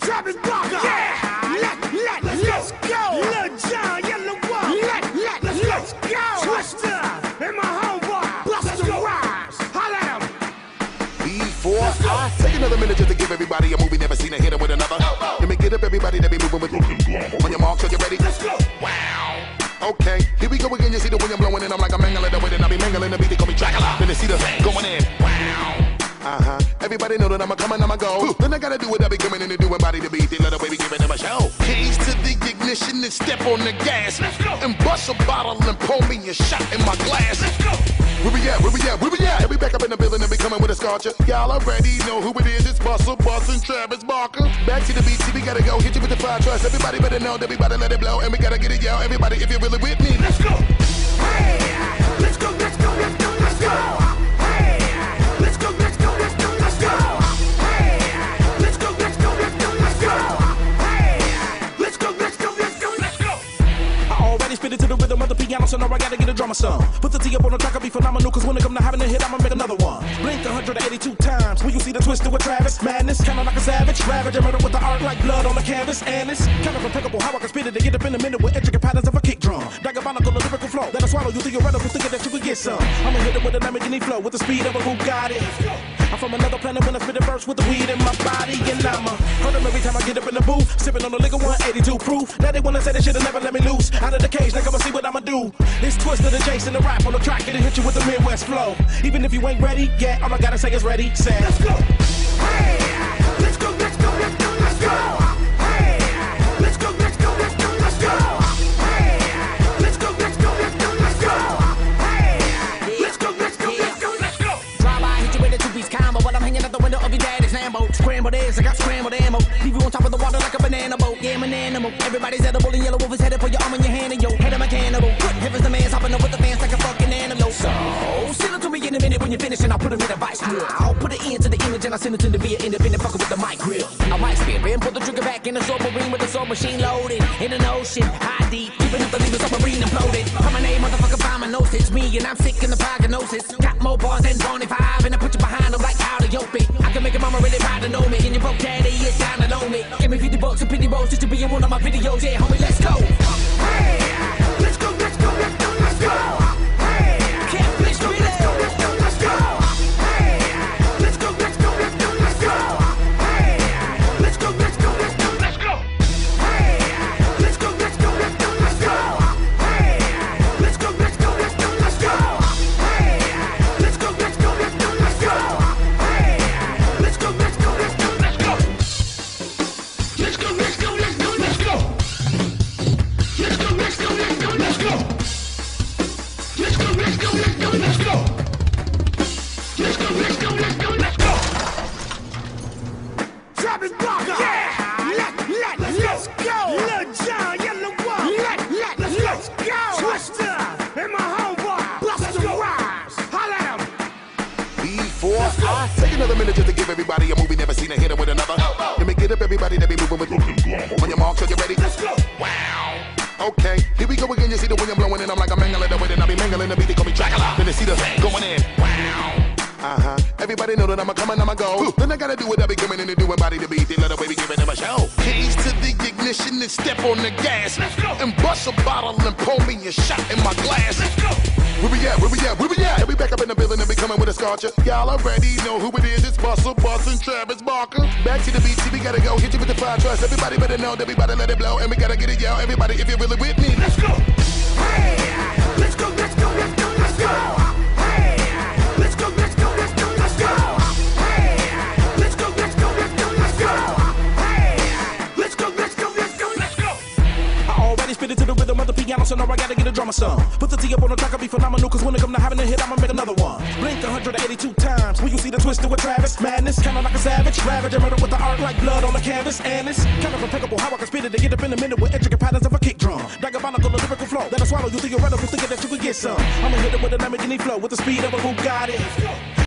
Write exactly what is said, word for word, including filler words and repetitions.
Travis Barker. Yeah. Let, let, let's go. Lil Jon, Yellow Wolf. Let, let, let's go. Twister and my homeboy. Busta Rhymes. Holla at 'em. Before I take another minute just to give everybody a movie never seen a hitter with another. Let me get up everybody that be moving with on your mark, so you ready? Let's go. Wow. Okay, here we go again. You see the wind blowing in. I'm like a mangling the wind and I be mangling the beat. They call me Dracula. Then they see the going in. Wow. Uh-huh. Everybody know that I'ma come and I'ma go. Then I gotta do what I be coming in to do and body the beat. They let the baby giving them a show. Keys to the ignition and step on the gas. Let's go. And bust a bottle and pour me a shot in my glass. Let's go. Where we at? Where we at? Where we at? And we back up in the building and we coming with a scorcher. Y'all already know who it is. It's Busta Bus and Travis Barker. Back to the beat, see we gotta go. Hit you with the fire trust. Everybody better know that we about to let it blow. And we gotta get it, yo. Everybody, if you're really with me, let's go. Hey, let's go, let's go, let's go, let's go. Hey, let's go, let's go, let's go, let's go. Hey, let's go, let's go, let's go, let's go. Hey, let's go, let's go, let's go, let's go. I already spit it to the rhythm of the piano, so now I gotta get a drummer song. Put the T up on the track, I'll be phenomenal, cause when it come to having a hit, I'ma make another one. Blink one hundred eighty-two times, when you see the twister with Travis. Madness, kinda like a savage, ravage, and murder with the art like blood on the canvas. And it's kind of impeccable how I can spit it to get up in a minute with intricate patterns of a kick drum. Diabolical lyrical flow, that'll swallow you theoretical, thinking that you could get some. I'ma hit it with a Lamborghini flow, with the speed of a Bugatti. I'm from another planet when I spit a verse with the weed in my body. And I'ma hurt them every time I get up in the booth, sipping on the liquor one eighty-two proof. Now they wanna say they should've never let me loose out of the cage, like I'ma see what I'ma do. It's Twister the Jason, the rap on the track, it'll hit you with the Midwest flow. Even if you ain't ready, yeah, all I gotta say is ready, say, let's go. Hey, let's go, let's go, let's go, let's go. Hey, let's go, let's go, let's go, let's go. Hey, let's go, let's go, let's go, let's go. Hey, let's go, let's go, let's go, let's go. Drive by, hit you with a two-piece combo, while I'm hanging out the window of your daddy's Lambo. Scrambled eggs, I got scrambled ammo. Leave you on top of the water like a banana boat. Yeah, I'm an animal. Everybody's edible and Yellow Wolf is headed for your arm in your hand and yo, head of my cannibal. Good heavens, the man's hopping up with the fans like a fucking animal. So, send it to me in a minute when you're finished and I'll put him in a vice grill. I'll put an end to the image and I'll send it to the beer independent fucker with the mic grill. I might spin, and put the trigger back in the submarine with the soul machine loaded. In an ocean, high deep, keeping up the legal submarine imploded. From a name, motherfucker, find my nose, it's me and I'm sick in the prognosis. Got more bars than twenty-five and I put you behind them like how to yoke me. I can make a mama really proud to know me and your broke daddy is down to know me. Give me fifty bucks and pity rolls just to be in one of my videos, yeah homie, let's go. Hey, let's go, let's go, let's go, let's go. Hey, let's go, let's go, let's go, let's go. Hey, let's go, let's go, let's go, let's go. Hey, let's go, let's go, let's go, let's go. Hey, let's go, let's go, let's go, let's go. Hey, let's go, let's go, let's go, let's go. Hey, let's go, let's go, let's go, let's go. Hey, let's go, let's go, let's go, let's go. Let's go, let's go, let's go, let's go. Let's go, let's go, let's go, let's go. Let's go, let's go, let's go, let's go. Let's go, let's go, let's go, let's go. Travis Barker. Yeah. Let, let, let's go. Lil Jon, Yellow Wolf. Let, let, let's go. Twister and my homeboy. Busta Rhymes. Holla at 'em. Before I take another minute just to give everybody a movie never seen a hitter with another. Let me get up everybody that be moving with on your mark, so you ready? Let's go. Wow. Okay, here we go again. You see the wind blowing in. I'm like a mangling the wind and I be mangling the beat. They call me Dracula. Then they see the going in. Wow. Uh-huh. Everybody know that I'ma come and I'ma go. Then I gotta do what I be coming in to do and body the beat. They let the baby giving them a show. Keys to the ignition and step on the gas. Let's go. And bust a bottle and pour me a shot in my glass. Let's go. Where we at? Where we at? Where we at? And we back up in the building and we coming with a scorcher. Y'all already know who it is. It's Busta Bus and Travis Barker. Back to the beat, see we gotta go. Hit you with the fire trust. Everybody better know that we about to let it blow. And we gotta get it, yo. Everybody, if you're really with me, let's go. Hey, let's go, let's go, let's go, let's go. Hey, let's go, let's go, let's go, let's go. Hey, let's go, let's go, let's go, let's go. Hey, let's go, let's go, let's go, let's go. I already spit it to the rhythm of the piano, so now I gotta get a drummer song. Put the T up on the track, I'll be phenomenal, cause when it come to having a hit, I'ma make another one. Blink one hundred eighty-two times, when you see the twister with Travis. Madness, kinda like a savage, ravage, and murder with the art like blood on the canvas. And it's kind of impeccable how I can spit it to get up in a minute with intricate patterns of a kick drum. Diabolical lyrical flow, that'll swallow you theoretical, thinking that you could get some. I'ma hit it with a Lamborghini flow, with the speed of a Bugatti.